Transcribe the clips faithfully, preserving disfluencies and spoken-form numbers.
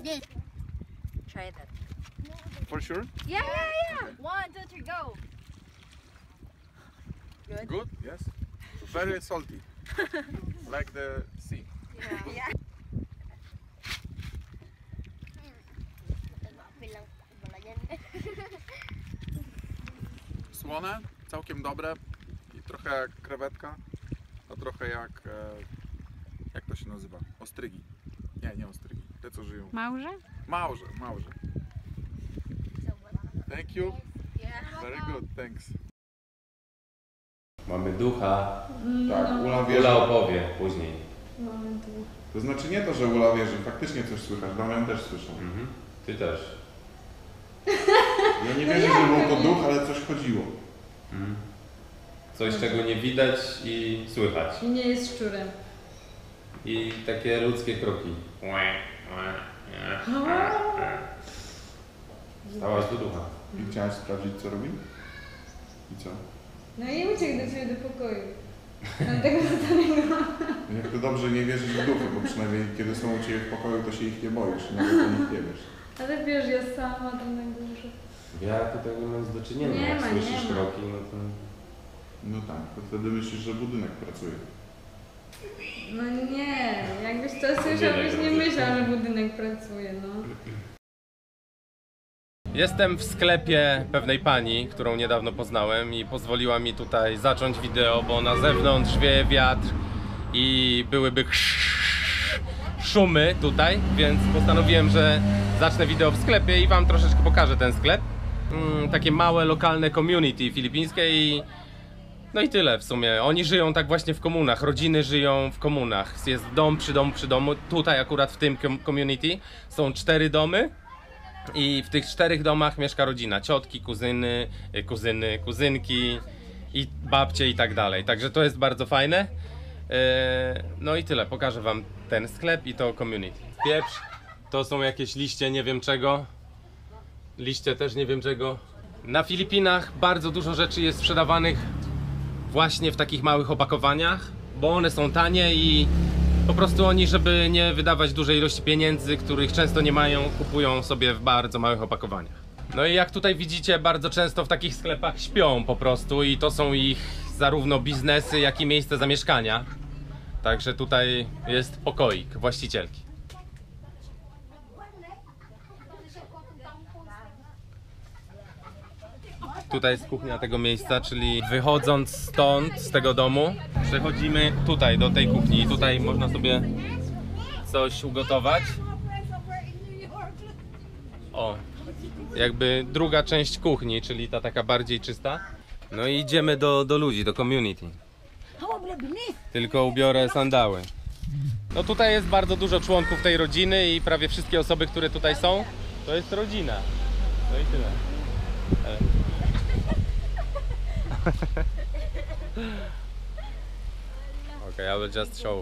this. Try that. For sure? Yeah, yeah, yeah. One, two, three, go. Good? Good, yes. Very salty. Like the sea. Yeah. Yeah. Słone, całkiem dobre. I trochę jak krewetka, a trochę jak... E, jak to się nazywa? Ostrygi. Nie, nie ostrygi. Te co żyją. Małże? Małże, małże. Thank you. Very good, thanks. Mamy ducha. Tak, Ula wierzy. Ula opowie później. To znaczy nie to, że Ula wierzy, faktycznie coś słychać, Damian też słyszał. Mhm. Ty też. Ja nie wierzę, że był to duch, ale coś chodziło. Mhm. Coś, czego nie widać i słychać. I nie jest szczurem. I takie ludzkie kroki. Stałaś do ducha. I chciałaś sprawdzić, co robi? I co? No i uciekł do ciebie do pokoju. Mam tego zadanego. Jak to dobrze nie wierzysz w duchy, bo przynajmniej kiedy są u ciebie w pokoju, to się ich nie boisz i nawet o nich nie wiesz. Ale wiesz, ja sama tam na górze. Ja tutaj nie mam nic do czynienia. Nie Jak ma, słyszysz nie ma. kroki, no to... No tak, to wtedy myślisz, że budynek pracuje. No nie, jakbyś to słyszał, byś nie myślał, że budynek pracuje, no. Jestem w sklepie pewnej pani, którą niedawno poznałem i pozwoliła mi tutaj zacząć wideo, bo na zewnątrz wieje wiatr i byłyby szumy tutaj, więc postanowiłem, że zacznę wideo w sklepie i wam troszeczkę pokażę ten sklep. Mm, takie małe, lokalne community filipińskie i no i tyle w sumie. Oni żyją tak właśnie w komunach, rodziny żyją w komunach. Jest dom przy domu przy domu. Tutaj akurat w tym community są cztery domy. I w tych czterech domach mieszka rodzina, ciotki, kuzyny, kuzyny, kuzynki i babcie i tak dalej. Także to jest bardzo fajne. No i tyle, pokażę wam ten sklep i to community. Pieprz, to są jakieś liście nie wiem czego. Liście też nie wiem czego. Na Filipinach bardzo dużo rzeczy jest sprzedawanych właśnie w takich małych opakowaniach, bo one są tanie i po prostu oni, żeby nie wydawać dużej ilości pieniędzy, których często nie mają, kupują sobie w bardzo małych opakowaniach. No i jak tutaj widzicie, bardzo często w takich sklepach śpią po prostu i to są ich zarówno biznesy, jak i miejsce zamieszkania. Także tutaj jest pokoik właścicielki. Tutaj jest kuchnia tego miejsca, czyli wychodząc stąd, z tego domu, przechodzimy tutaj do tej kuchni i tutaj można sobie coś ugotować. O, jakby druga część kuchni, czyli ta taka bardziej czysta. No i idziemy do, do ludzi, do community. Tylko ubiorę sandały. No tutaj jest bardzo dużo członków tej rodziny i prawie wszystkie osoby, które tutaj są, to jest rodzina. No i tyle. Okay, I will just show.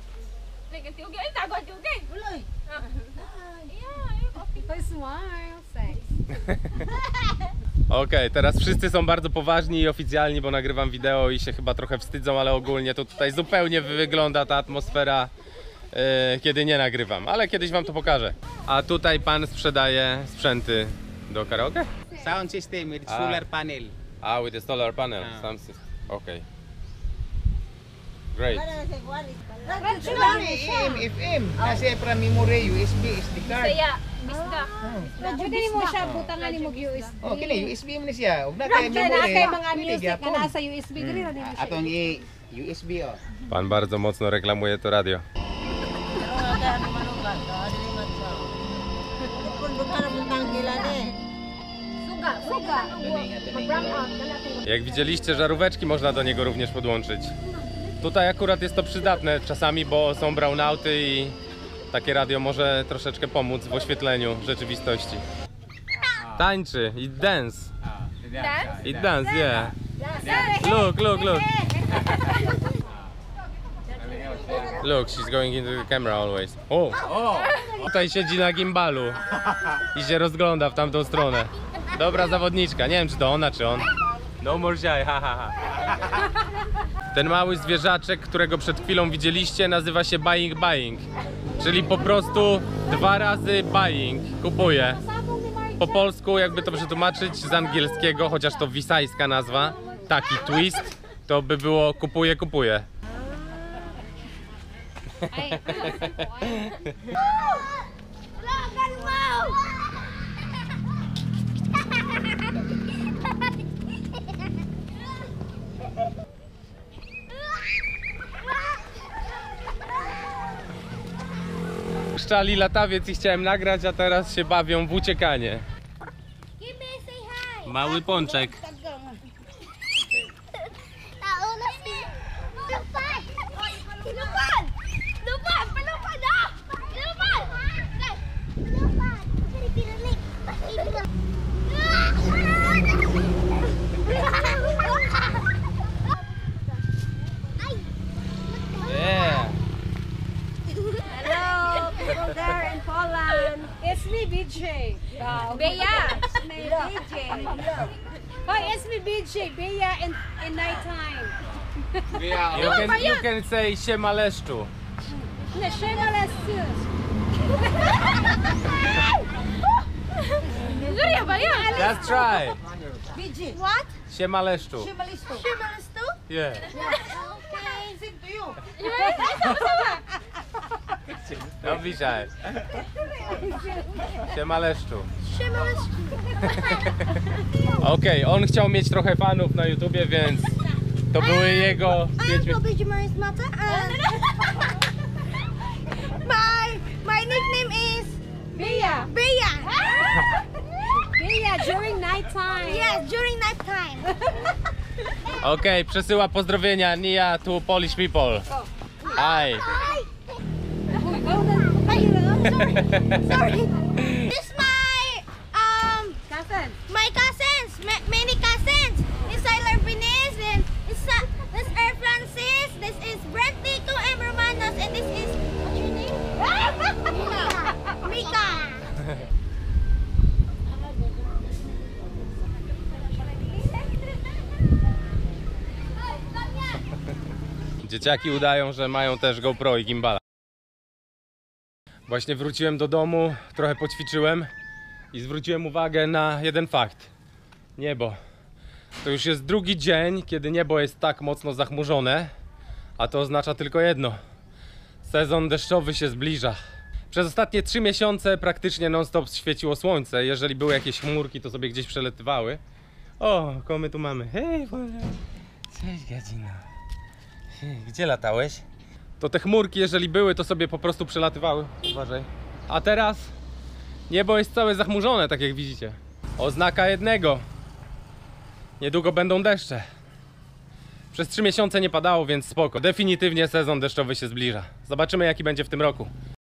Okej, teraz wszyscy są bardzo poważni i oficjalni, bo nagrywam wideo i się chyba trochę wstydzą, ale ogólnie to tutaj zupełnie wygląda ta atmosfera, yy, kiedy nie nagrywam, ale kiedyś wam to pokażę. A tutaj pan sprzedaje sprzęty do karaoke? Sound system with Ah. solar panel. Ah, with the solar panel. Ah. Some system. Okay. Great. M F M. Kasi para memory U S B S D card. Saya, bisda. Pwede mo siya butangan ni mo U S B. Oh, kini U S B mo na siya. Ug na Kaya kay memory. kay mga pwede music gyapon. na nasa U S B diri ra ni Ah, atong i U S B oh. Pan bardzo mocno reklamuje to radio. Suga, suga. Mag-brown out kana. Jak widzieliście, żaróweczki można do niego również podłączyć. Tutaj akurat jest to przydatne czasami, bo są brownouty i takie radio może troszeczkę pomóc w oświetleniu rzeczywistości. Tańczy, it dance. Dance? It dance, yeah. Look, look, look. Look, she's going into the camera always. O! Tutaj siedzi na gimbalu i się rozgląda w tamtą stronę. Dobra zawodniczka, nie wiem czy to ona czy on. No more shy, ha ha ha. Ten mały zwierzaczek, którego przed chwilą widzieliście, nazywa się Buying Buying. Czyli po prostu dwa razy buying, kupuję. Po polsku, jakby to przetłumaczyć z angielskiego, chociaż to wisajska nazwa, taki twist, to by było kupuję, kupuję. Szczali latawiec i chciałem nagrać, a teraz się bawią w uciekanie. Mały pączek. Yeah. Hello, people there in Poland. It's me, B J. Bea. It's me, B J. Oh, it's me, B J. Bea in, in nighttime. You can, you can say siema leszczu. The shameless sis. Just try. B J. What? Siema leszczu. Shameless too? Yeah. Okay. Same to you. No widziałem. Siema leszczu. Okej, okay, on chciał mieć trochę fanów na YouTubie, więc to były jego pięć minut. My my nickname is Bea. Bea. Bea during night time. Yes, during night time. Okej, okay, przesyła pozdrowienia Nia to Polish people. Hi. Sorry. This my um Cousin. my cousins, ma many cousins. This is Larbinis and this is this is Air Francis. This is Brentico and Romanos, and this is what's your name? Mika. Dzieciaki udają, że mają też GoPro i gimbala. Właśnie wróciłem do domu, trochę poćwiczyłem i zwróciłem uwagę na jeden fakt. Niebo. To już jest drugi dzień, kiedy niebo jest tak mocno zachmurzone, a to oznacza tylko jedno. Sezon deszczowy się zbliża. Przez ostatnie trzy miesiące praktycznie non-stop świeciło słońce. Jeżeli były jakieś chmurki, to sobie gdzieś przelatywały. O, kogo my tu mamy? Hej, Boże. Cześć, Gadzina. Gdzie latałeś? To te chmurki, jeżeli były, to sobie po prostu przelatywały. Uważaj. A teraz niebo jest całe zachmurzone, tak jak widzicie. Oznaka jednego. Niedługo będą deszcze. Przez trzy miesiące nie padało, więc spoko. Definitywnie sezon deszczowy się zbliża. Zobaczymy, jaki będzie w tym roku.